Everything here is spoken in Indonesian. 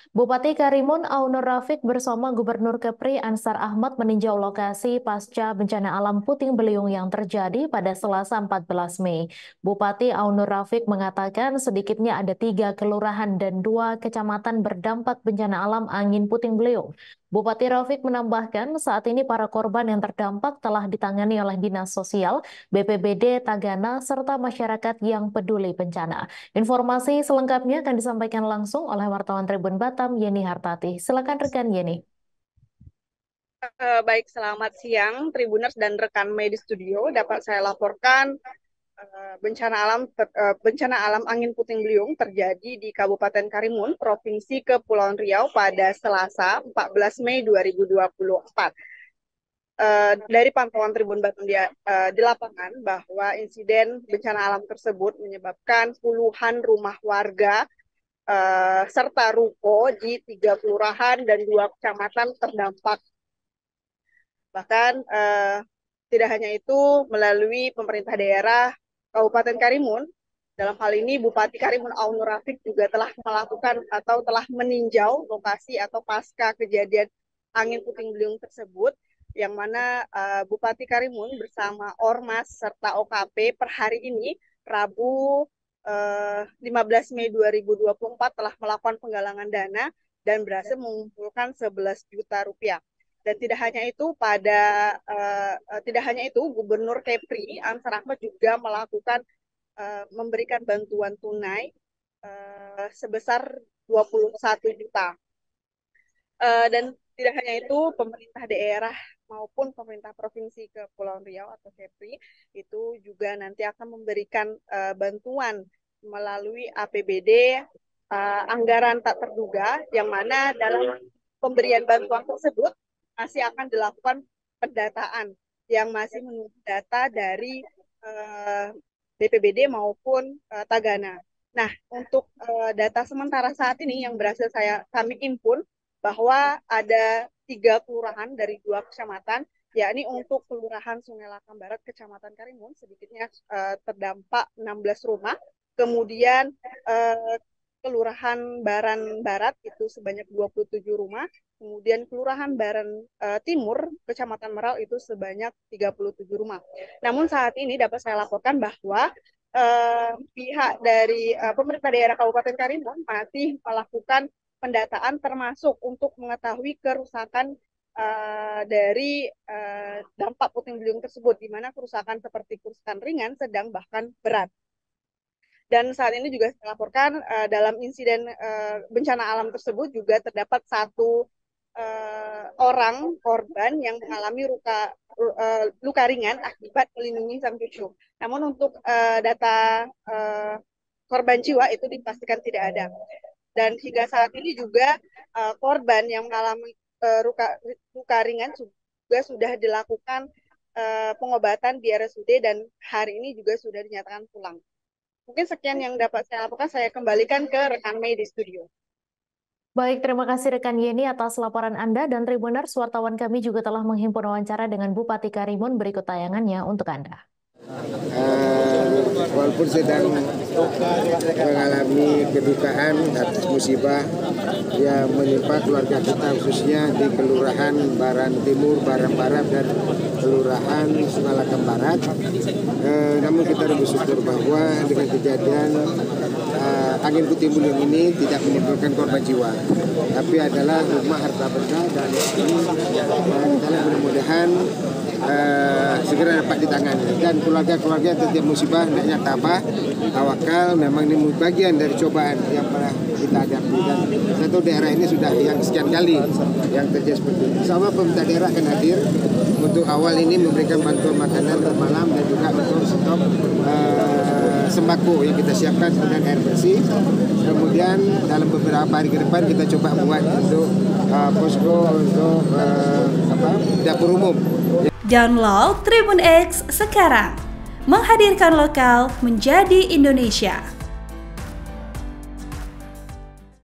Bupati Karimun Aunur Rafiq bersama Gubernur Kepri Ansar Ahmad meninjau lokasi pasca bencana alam puting beliung yang terjadi pada Selasa 14 Mei. Bupati Aunur Rafiq mengatakan sedikitnya ada 3 kelurahan dan 2 kecamatan berdampak bencana alam angin puting beliung. Bupati Rafiq menambahkan saat ini para korban yang terdampak telah ditangani oleh Dinas Sosial, BPBD Tagana, serta masyarakat yang peduli bencana. Informasi selengkapnya akan disampaikan langsung oleh wartawan Tribun Batam, Yeni Hartati. Silakan rekan Yeni. Baik, selamat siang Tribuners dan rekan medis studio. Dapat saya laporkan bencana alam angin puting beliung terjadi di Kabupaten Karimun, Provinsi Kepulauan Riau pada Selasa 14 Mei 2024. Dari pantauan Tribun Batam di lapangan bahwa insiden bencana alam tersebut menyebabkan puluhan rumah warga serta ruko di 3 kelurahan dan 2 kecamatan terdampak. Bahkan tidak hanya itu, melalui pemerintah daerah Kabupaten Karimun, dalam hal ini Bupati Karimun Aunur Rafiq juga telah melakukan atau telah meninjau lokasi atau pasca kejadian angin puting beliung tersebut, yang mana Bupati Karimun bersama Ormas serta OKP per hari ini, Rabu 15 Mei 2024 telah melakukan penggalangan dana dan berhasil mengumpulkan 11 juta rupiah. Dan tidak hanya itu, Gubernur Kepri Ansar Ahmad juga memberikan bantuan tunai sebesar 21 juta. Dan tidak hanya itu, pemerintah daerah maupun pemerintah provinsi Kepulauan Riau atau Kepri itu juga nanti akan memberikan bantuan melalui APBD anggaran tak terduga, yang mana dalam pemberian bantuan tersebut masih akan dilakukan pendataan, yang masih menunggu data dari BPBD maupun Tagana. Nah, untuk data sementara saat ini yang berhasil kami impun, bahwa ada 3 kelurahan dari 2 kecamatan, yakni untuk Kelurahan Sungai Lakam Barat, Kecamatan Karimun, sedikitnya terdampak 16 rumah. Kemudian Kelurahan Baran Barat itu sebanyak 27 rumah. Kemudian Kelurahan Baran Timur, Kecamatan Meral itu sebanyak 37 rumah. Namun saat ini dapat saya laporkan bahwa pihak dari pemerintah daerah Kabupaten Karimun masih melakukan pendataan, termasuk untuk mengetahui kerusakan dari dampak puting beliung tersebut, di mana kerusakan seperti kerusakan ringan, sedang, bahkan berat. Dan saat ini juga saya laporkan dalam insiden bencana alam tersebut juga terdapat 1 orang korban yang mengalami luka ringan akibat melindungi sang cucu. Namun untuk data korban jiwa itu dipastikan tidak ada. Dan hingga saat ini juga korban yang mengalami luka ringan juga sudah dilakukan pengobatan di RSUD dan hari ini juga sudah dinyatakan pulang. Mungkin sekian yang dapat saya lakukan, saya kembalikan ke rekan Mei di studio. Baik, terima kasih rekan Yeni atas laporan Anda, dan Tribuners, wartawan kami juga telah menghimpun wawancara dengan Bupati Karimun. Berikut tayangannya untuk Anda. Walaupun sedang mengalami kedukaan atas musibah yang menimpa keluarga kita, khususnya di Kelurahan Baran Timur, Baran Barat, dan Kelurahan Sungai Lakam Barat. Namun kita bersyukur bahwa dengan kejadian angin puting beliung ini tidak menimbulkan korban jiwa, tapi adalah rumah harta benda, dan kita mudah-mudahan segera dapat ditangani. Dan keluarga-keluarga tertimbun musibah hendaknya tabah, tawakal. Memang ini bagian dari cobaan yang pernah kita hadapi, dan satu daerah ini sudah yang sekian kali yang terjadi seperti ini. Insya Allah pemerintah daerah akan hadir untuk awal ini memberikan bantuan makanan malam dan juga untuk stok sembako yang kita siapkan, kemudian air bersih. Kemudian dalam beberapa hari ke depan kita coba buat untuk posko untuk dapur umum. Download Tribun X sekarang, menghadirkan lokal menjadi Indonesia.